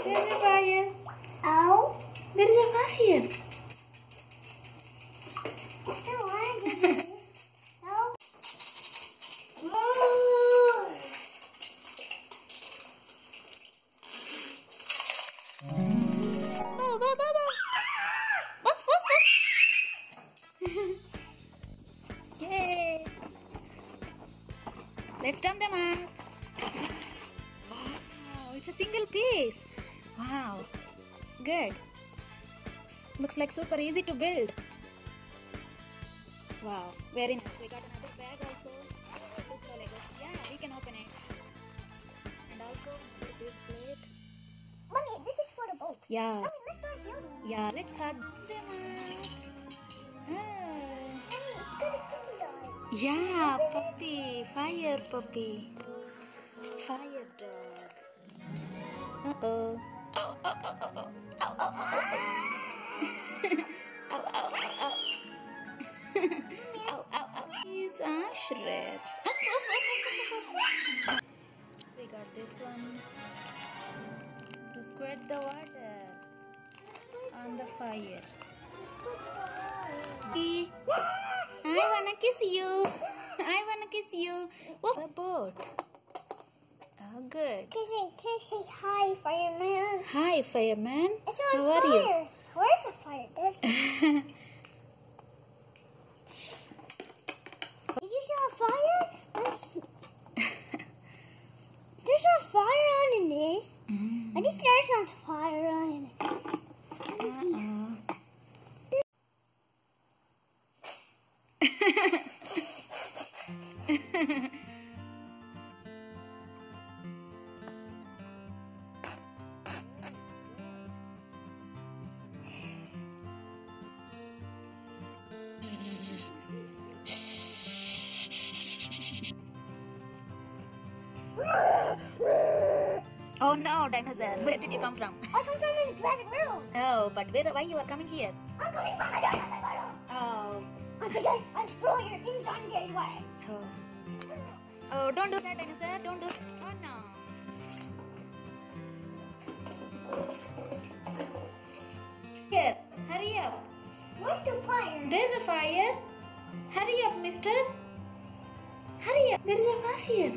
There's a fire. Ow. There is a fire. No. Oh. Yay! Let's dump them out. Wow, it's a single piece. Wow, good. Looks like super easy to build. Wow, very nice. We got another bag also. With the Legos. Yeah, we can open it. And also a big plate. Mommy, this is for the boat. Yeah. Mommy, let's start building. Yeah, let's start them out. Mommy, it's gonna be done. Yeah, puppy. Fire puppy. Fire dog. Uh-oh. Ow, ow, ow, ow, ow. Ow, ow, ow, ow. Ow, ow, ow, ow. Ow, ow, ow. He's Ashret. We got this one. To squirt the water on the fire. I wanna kiss you. I wanna kiss you. Whoa. The boat. Oh, good. Can I say hi, fireman? Hi, fireman. It's on How are fire. you? Where's the fire? Did you see a fire? There's a fire on this. I just there's not fire on it. Oh no, dinosaur. Where did you come from? I come from the Dragon World. Oh, but why you are coming here? I'm coming from the Dragon World. Oh. Because I'll destroy your things on your way. Oh. Oh, don't do that, dinosaur. Don't do. Oh no. Here, hurry up. Where's the fire? There's a fire. Hurry up, mister. Hurry up. There is a fire.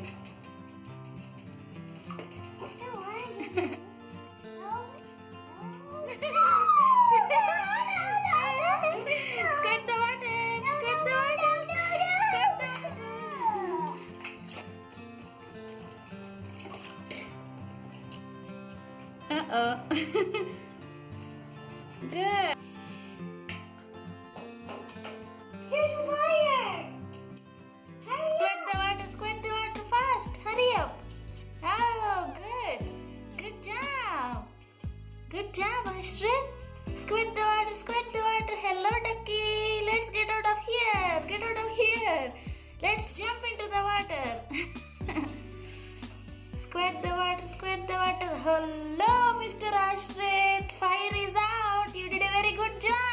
Squirt the water. Squirt the water. Squirt the water. Uh-oh. Good. There's a fire. Hurry Squirt the water fast. Hurry up. Oh, good. Good job. Good job, Ashrit. Squirt the water, squirt the water. Hello, ducky. Let's get out of here. Get out of here. Let's jump into the water. Squirt the water, squirt the water. Hello, Mr. Ashrit. Fire is out. You did a very good job.